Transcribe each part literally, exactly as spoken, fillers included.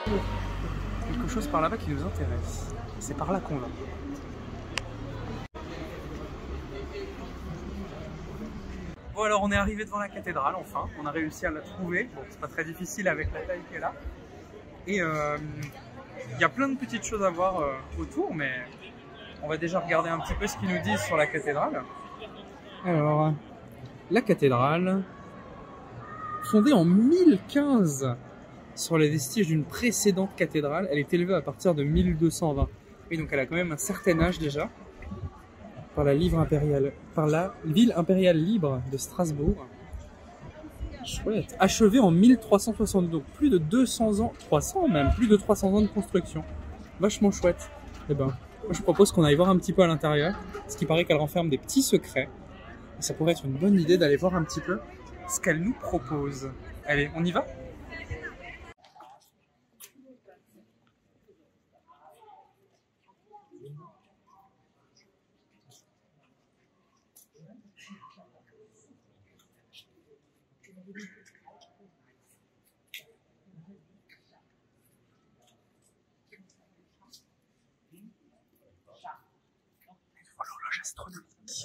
quelque chose par là-bas qui nous intéresse. C'est par là qu'on va. Bon, alors on est arrivé devant la cathédrale, enfin. On a réussi à la trouver. Bon, c'est pas très difficile avec la taille qu'elle a. Et il euh, y a plein de petites choses à voir euh, autour, mais on va déjà regarder un petit peu ce qu'ils nous disent sur la cathédrale. Alors, la cathédrale, fondée en mille quinze sur les vestiges d'une précédente cathédrale, elle est élevée à partir de mille deux cent vingt. Oui, donc elle a quand même un certain âge déjà. Par la, livre impériale, par la ville impériale libre de Strasbourg. Chouette. Achevée en mille trois cent soixante, donc plus de deux cents ans, trois cents même, plus de trois cents ans de construction. Vachement chouette. Et ben, moi je propose qu'on aille voir un petit peu à l'intérieur, parce qu'il paraît qu'elle renferme des petits secrets. Et ça pourrait être une bonne idée d'aller voir un petit peu ce qu'elle nous propose. Allez, on y va ? L'horloge astronomique.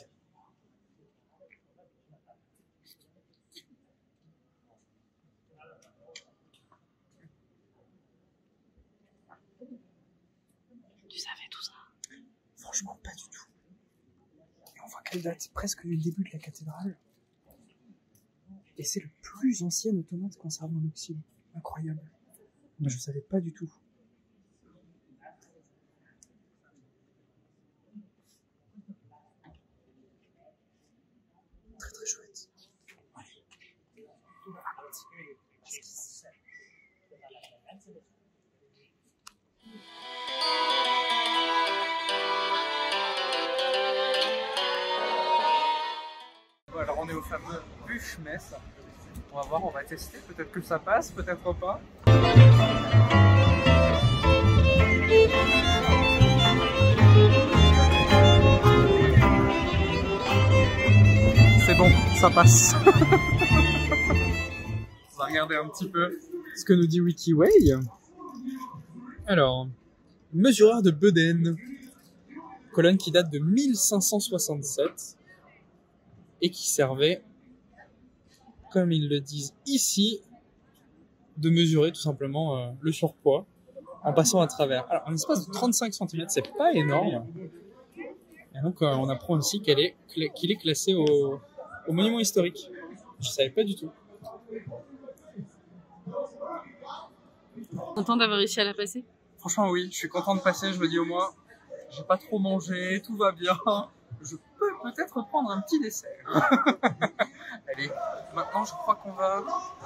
Tu savais tout ça? Franchement, pas du tout. Et on voit qu'elle date presque du début de la cathédrale. Et c'est le plus ancien automate conservé en Occident. Incroyable. Moi, je savais pas du tout. Très très chouette. Ouais. On va continuer. Bon, alors on est au fameux Bûche-Messe. On va voir, on va tester. Peut-être que ça passe, peut-être pas. C'est bon, ça passe. On va regarder un petit peu ce que nous dit Wikiway. Alors, mesureur de Beuden, colonne qui date de mille cinq cent soixante-sept et qui servait, comme ils le disent ici, de mesurer tout simplement euh, le surpoids en passant à travers. Alors, un espace de trente-cinq centimètres, c'est pas énorme. Et donc, euh, on apprend aussi qu'elle est, qu'il est classé au, au monument historique. Je savais pas du tout. Content d'avoir réussi à la passer? Franchement, oui, je suis content de passer. Je me dis au moins, j'ai pas trop mangé, tout va bien. Je peux peut-être prendre un petit dessert. Allez, maintenant, je crois qu'on va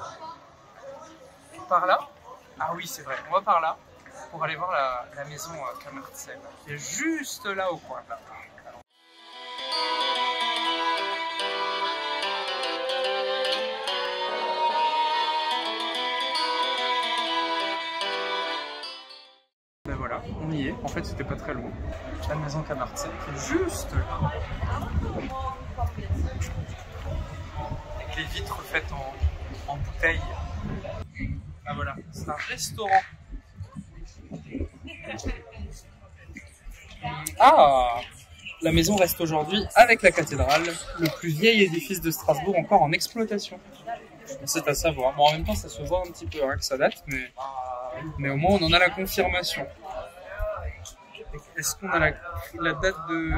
par là. Ah oui, c'est vrai, on va par là pour aller voir la, la maison Kammertzell, qui est juste là au coin. Là. Ben voilà, on y est. En fait, c'était pas très loin. La maison Kammertzell qui est juste là. Avec les vitres faites en, en bouteille. Ah voilà, c'est un restaurant. Ah, la maison reste aujourd'hui, avec la cathédrale, le plus vieil édifice de Strasbourg encore en exploitation. C'est à savoir. Bon, en même temps, ça se voit un petit peu hein, que ça date, mais, mais au moins on en a la confirmation. Est-ce qu'on a la, la date de,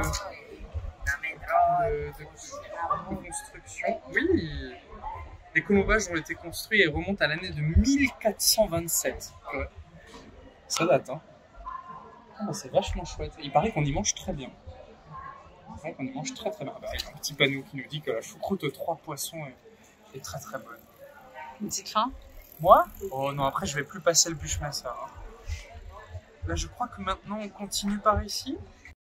de, de, de construction? Oui. Les colombages ont été construits et remontent à l'année de mille quatre cent vingt-sept. Ouais. Ça date, hein. Oh, c'est vachement chouette. Il paraît qu'on y mange très bien. Il paraît qu'on y mange très très bien. Bah, il y a un petit panneau qui nous dit que la choucroute aux trois poissons est, est très très bonne. Une petite faim? Moi? Oh non, après je vais plus passer le Bûche-Messe. Là, je crois que maintenant on continue par ici.